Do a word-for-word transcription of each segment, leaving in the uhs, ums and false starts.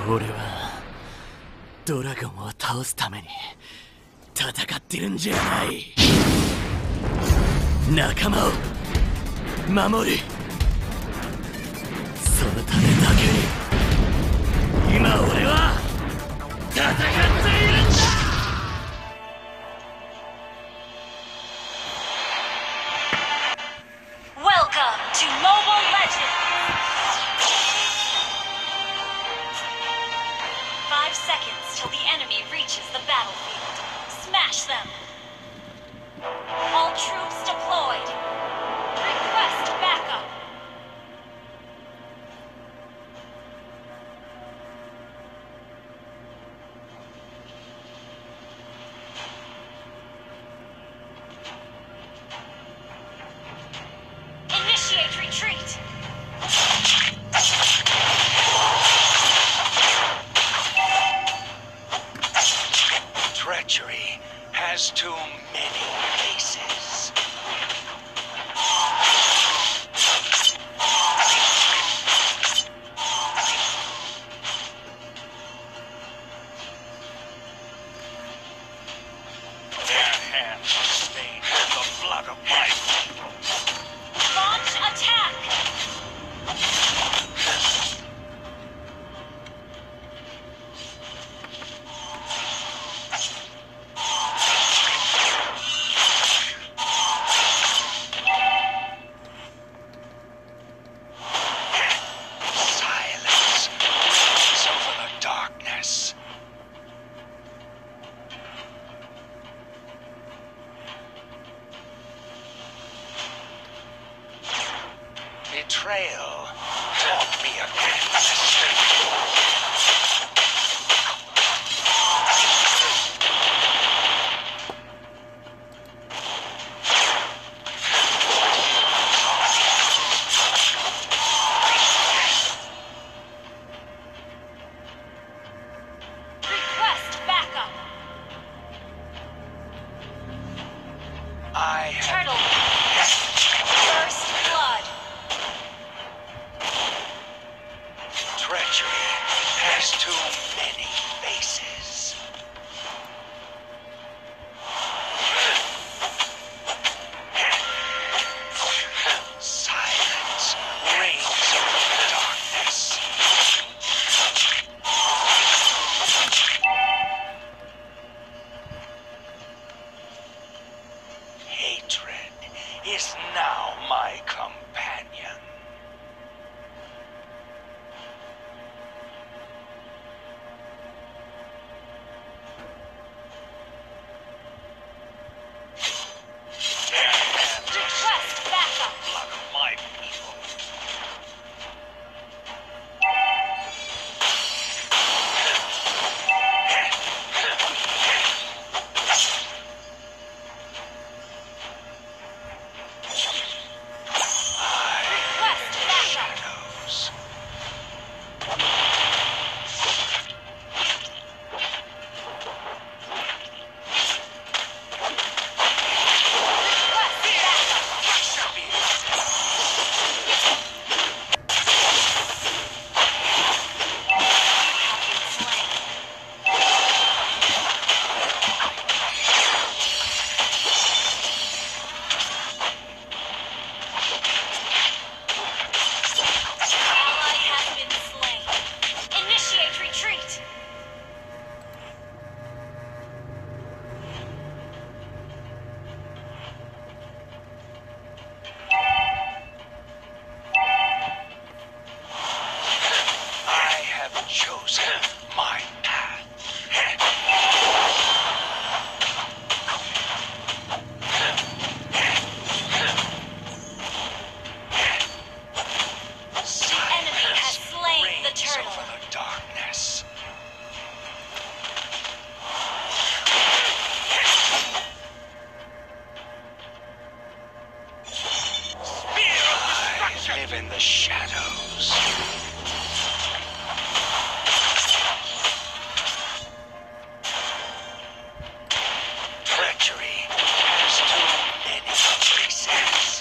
俺はドラゴンを倒すために戦ってるんじゃない。仲間を守る、そのためだけに今俺は戦っているんだ。 Welcome to Mobile Legends! Five seconds till the enemy reaches the battlefield. Smash them! All troops deployed! Request backup! Initiate retreat! Treachery has too many faces. Their hands are stained with the blood of my people. Launch attack! Silence reigns over the darkness. Betrayal taught me against mistake. Request backup! I have Turtle! First blood! treachery has too many faces. Silence reigns over the darkness. Hatred is now my companion. Their hands are Request backup! blood of my people. I Request backup! shadows. Request backup! You have been slain. Ally has been slain. Initiate retreat! I have chosen my path. enemy has Silence slain the reigns turtle. over the darkness. I live in the shadows. Treachery has too many faces.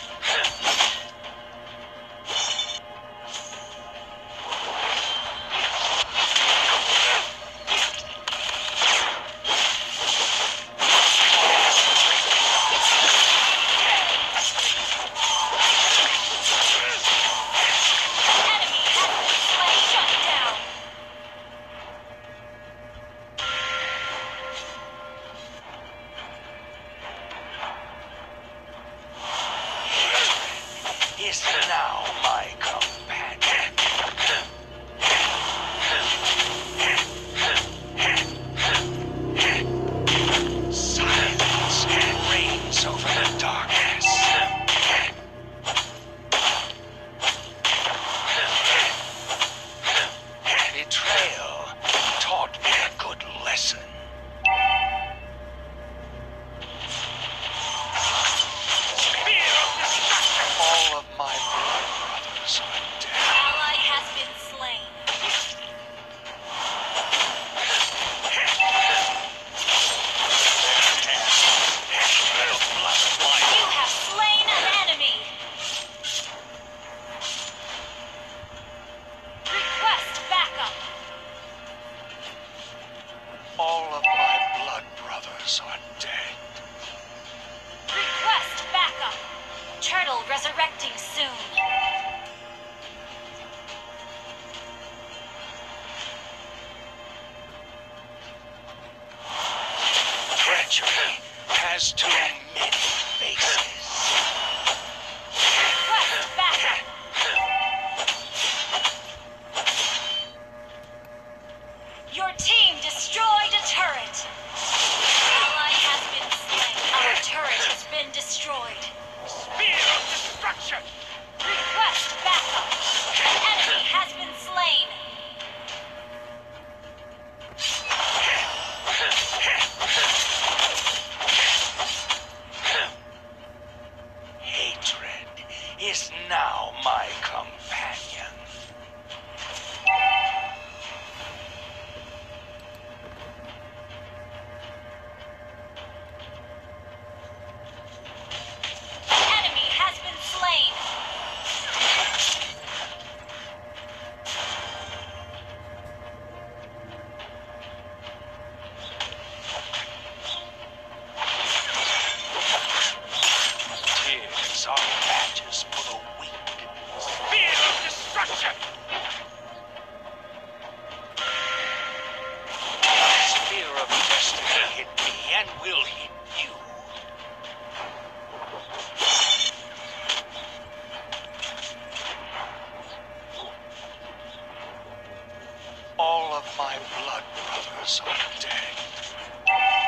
All of my blood brothers are dead. Request backup. Turtle resurrecting soon. Treachery has too many faces. Request backup. Your team destroyed a turret. Ally has been slain. Our turret has been destroyed. Spear of destruction! Request backup. An enemy has been slain. Hatred is now my companion. An enemy has been slain. Tears are badges for the weak. Spear of destruction! The spear of destiny hit me and will hit you. All of my blood brothers are dead.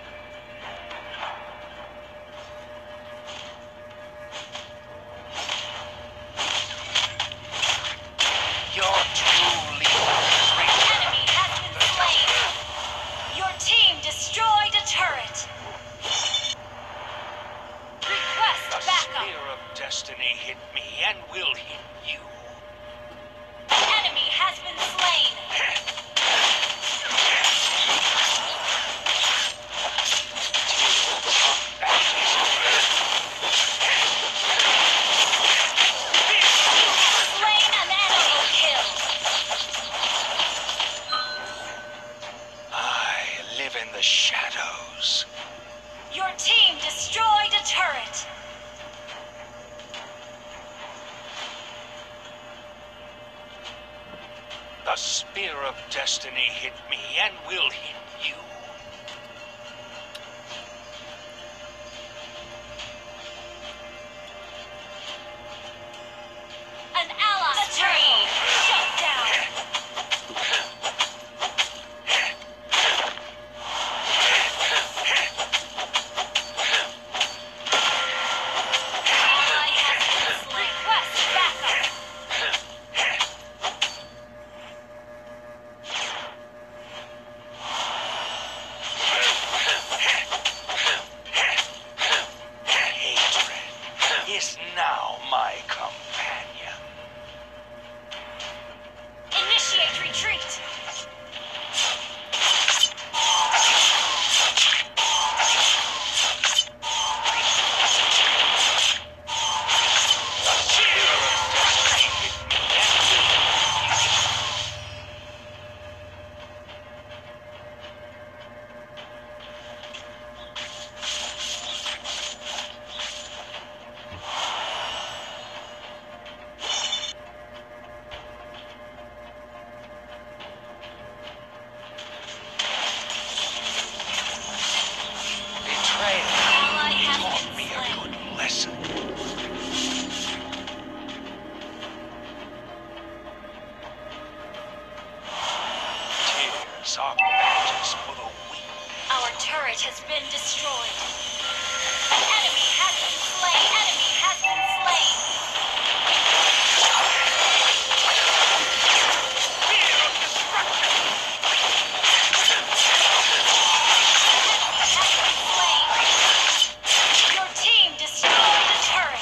Your true leaders Enemy has been slain. Your team destroyed a turret. Request The backup. spear of destiny hit me and will hit you. Enemy has been slain. Tears are badges. Slain an enemy kill. I live in the shadows. Your team destroyed a turret. The spear of destiny hit me and will hit you. An ally turret. Shut down. Ally has been slain. Request backup. Hatred is now my companion. Initiate retreat. The spear of destiny hit me and will hit you. Betrayal Ally has taught been me a slain. good lesson. Tears are badges for the weak. Our turret has been destroyed. An enemy has been slain. Enemy has been slain. Spear of destruction! Has been slain. Your team destroyed a turret.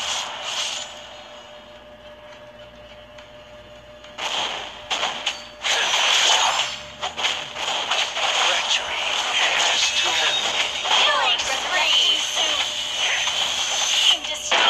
Treachery has too many. Killing spree. Team destroyed.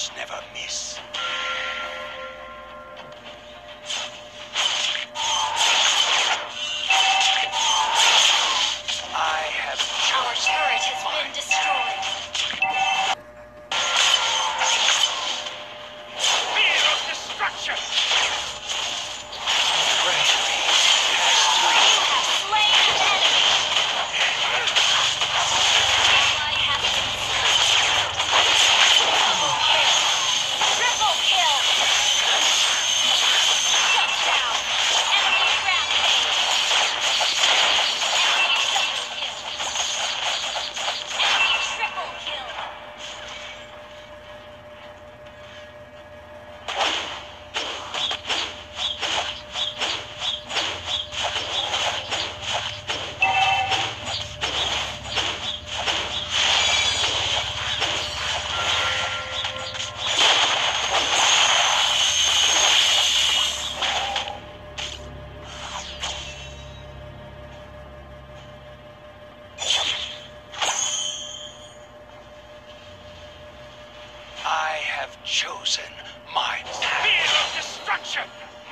Warriors never miss. I have Our chosen turret has my been destroyed. spear of destruction. You have slain an enemy. Ally has been slain. Double kill. Triple kill. Shut down. Enemy rampage. Enemy double kill. Enemy triple kill. I have chosen my spear of destruction.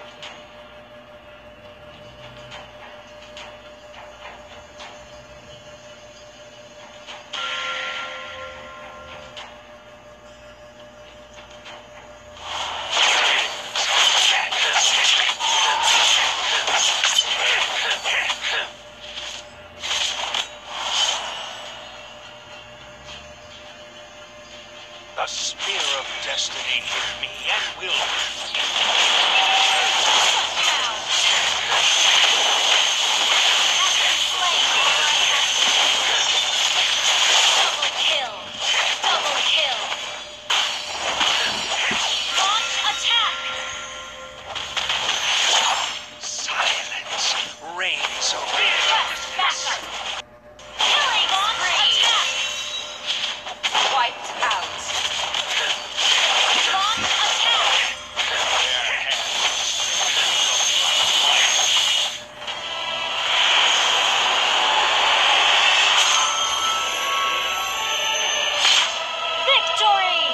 The spear of destiny hit me and will. Shut down. Has been slain. Ally has been slain. Double kill. Double kill. Launch attack. Silence reigns over. Request backup. Killing spree. Attack. Wiped out. Launch attack. Victory!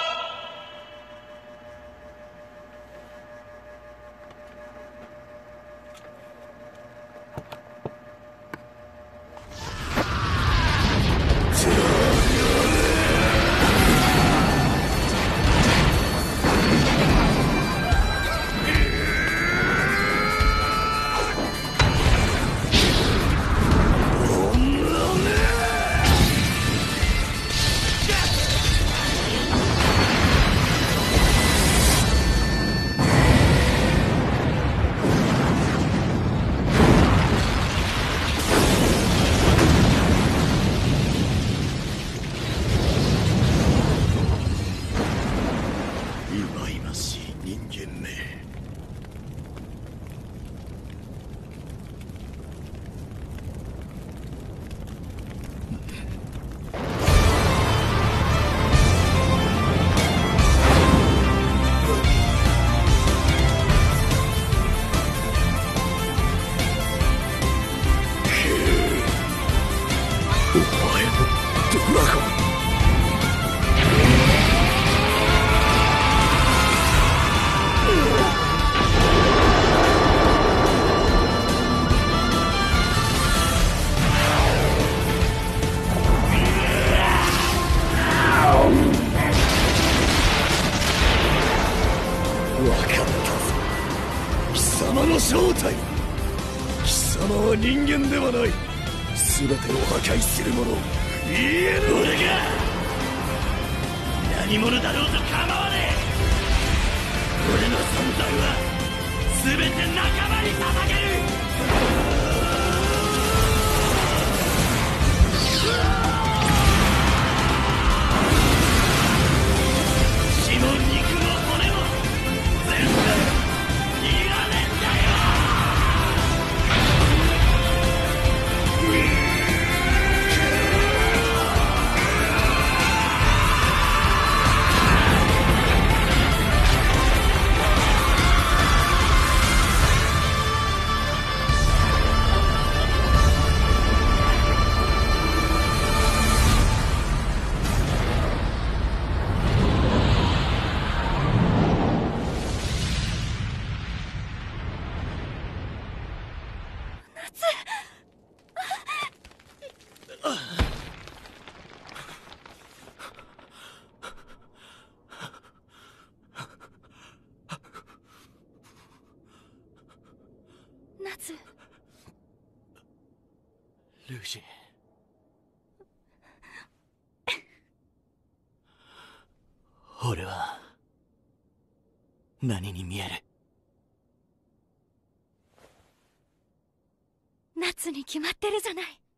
忌々しい人間め。お前のドラゴン。わかったぞ。貴様の正体。貴様は人間ではない。全てを破壊する者。言えぬ俺が何者だろうと構わねえ。俺の存在は全て仲間に捧げる。血も肉も骨も全部いらねえんだよ。 夏。 ルーシー。俺は何に見える？ 夏に決まってるじゃない。